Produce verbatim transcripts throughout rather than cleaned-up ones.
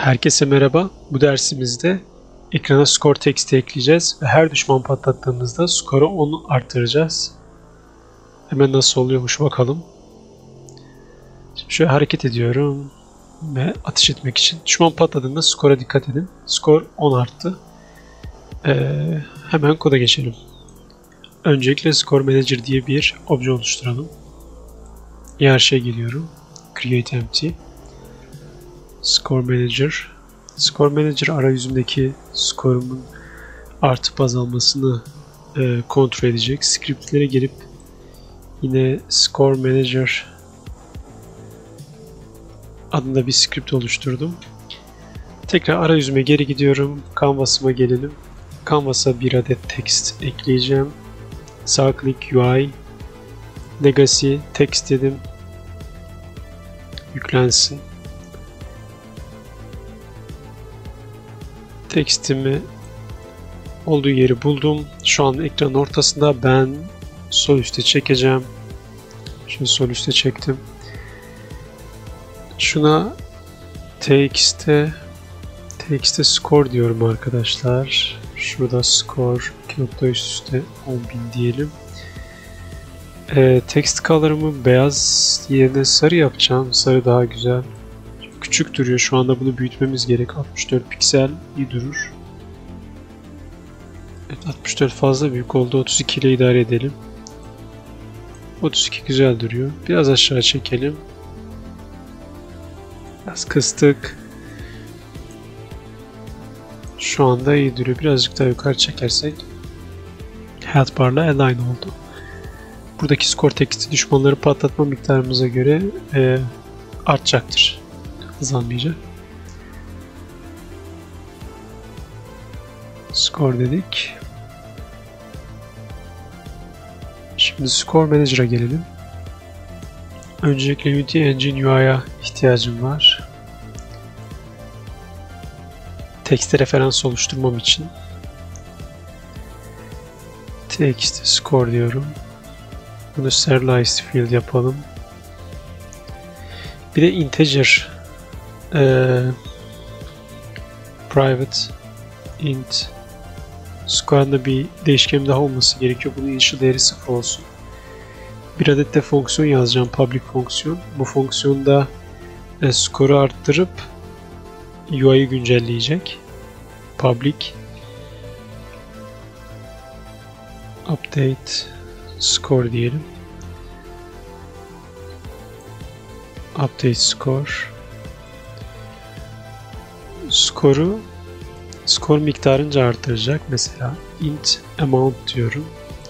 Herkese merhaba. Bu dersimizde ekrana skor teksti ekleyeceğiz ve her düşman patlattığımızda skoru on arttıracağız. Hemen nasıl oluyormuş bakalım. Şimdi şöyle hareket ediyorum ve atış etmek için. Düşman patladığında skora dikkat edin. Skor on arttı. Ee, hemen koda geçelim. Öncelikle Score Manager diye bir obje oluşturalım. Yer şey geliyorum. Create Empty. Score Manager. Score Manager arayüzündeki skorumun artıp azalmasını e, kontrol edecek. Scriptlere gelip yine Score Manager adında bir script oluşturdum. Tekrar arayüzüme geri gidiyorum. Canvas'ıma gelelim. Canvas'a bir adet text ekleyeceğim. Sağ klik U I Legacy text dedim. Yüklensin. Tekstimi olduğu yeri buldum. Şu an ekranın ortasında. Ben sol üste çekeceğim. Şimdi sol üste çektim. Şuna text'e text'e score diyorum arkadaşlar. Şurada score iki nokta üst üste on bin diyelim. E, text color'ımı beyaz yerine sarı yapacağım. Sarı daha güzel. Küçük duruyor. Şu anda bunu büyütmemiz gerek. altmış dört piksel iyi durur. Evet, altmış dört fazla büyük oldu. otuz iki ile idare edelim. otuz iki güzel duruyor. Biraz aşağı çekelim. Biraz kıstık. Şu anda iyi duruyor. Birazcık daha yukarı çekersek health bar'la align oldu. Buradaki score teksti düşmanları patlatma miktarımıza göre e, artacaktır. Hızlanmayacak. Score dedik. Şimdi Score Manager'a gelelim. Öncelikle Unity Engine U I'ya ihtiyacım var. Tekste referans oluşturmam için. Text score diyorum. Bunu serialized field yapalım. Bir de integer Ee, private int score'da bir değişken daha olması gerekiyor. Bunun initial değeri sıfır olsun. Bir adet de fonksiyon yazacağım. Public fonksiyon. Bu fonksiyonda e, skoru arttırıp U I'yi güncelleyecek. Public update score diyelim. Update score. Skoru skor miktarınca artıracak. Mesela int amount diyorum.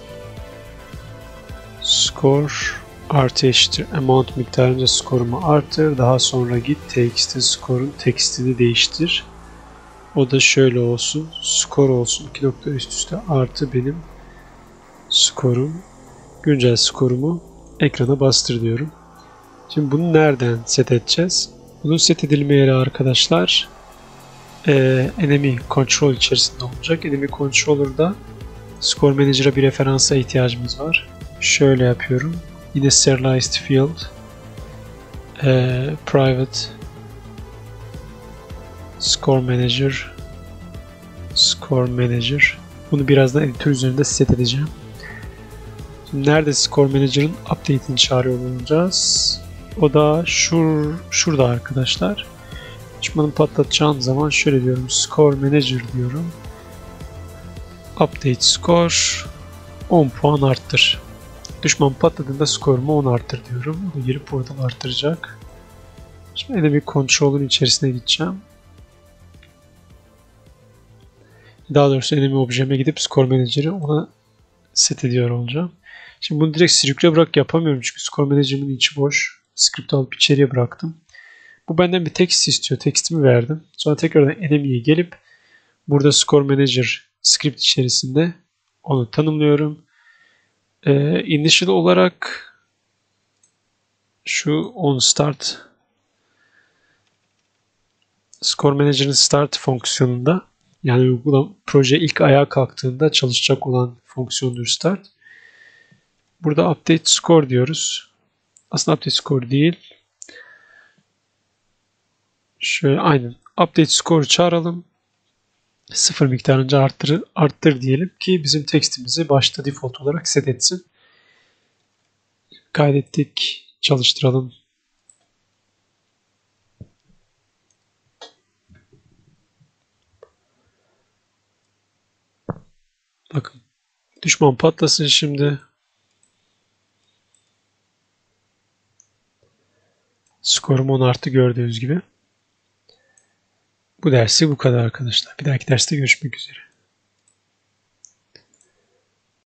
Skor artı eşittir amount miktarınca skorumu artır. Daha sonra git text'te skorun tekstini değiştir. O da şöyle olsun. Skor olsun. iki nokta üst üste artı benim skorum. Güncel skorumu ekrana bastır diyorum. Şimdi bunu nereden set edeceğiz? Bunun set edilme yeri arkadaşlar Ee, enemy control içerisinde olacak. Enemy controller'da score manager'a bir referansa ihtiyacımız var. Şöyle yapıyorum. Yine serialized field ee, private score manager score manager. Bunu birazdan editör üzerinde set edeceğim. Şimdi nerede score manager'ın update'ini çağırıyor olacağız? O da şur şurada arkadaşlar. Düşmanı patlatacağım zaman şöyle diyorum. Score Manager diyorum. Update Score on puan arttır. Düşman patladığında skorumu on arttır diyorum. Bu girip oradan arttıracak. Şimdi enemy control'un içerisine gideceğim. Daha doğrusu enemy objeme gidip Score Manager'ı ona set ediyor olacağım. Şimdi bunu direkt script'e bırak yapamıyorum çünkü Score Manager'ın içi boş. Script alıp içeriye bıraktım. Bu benden bir text istiyor. Textimi verdim. Sonra tekrardan enemy'ye gelip burada Score Manager script içerisinde onu tanımlıyorum. Ee, initial olarak şu on start Score Manager'ın start fonksiyonunda yani uygulam proje ilk ayağa kalktığında çalışacak olan fonksiyondur start. Burada update score diyoruz. Aslında update score değil. Şöyle aynen Update score çağıralım. Sıfır miktarınca arttır, arttır diyelim ki bizim tekstimizi başta default olarak set etsin. Kaydettik. Çalıştıralım. Bakın. Düşman patlasın şimdi. Skorum on arttı gördüğünüz gibi. Bu dersi bu kadar arkadaşlar. Bir dahaki derste görüşmek üzere.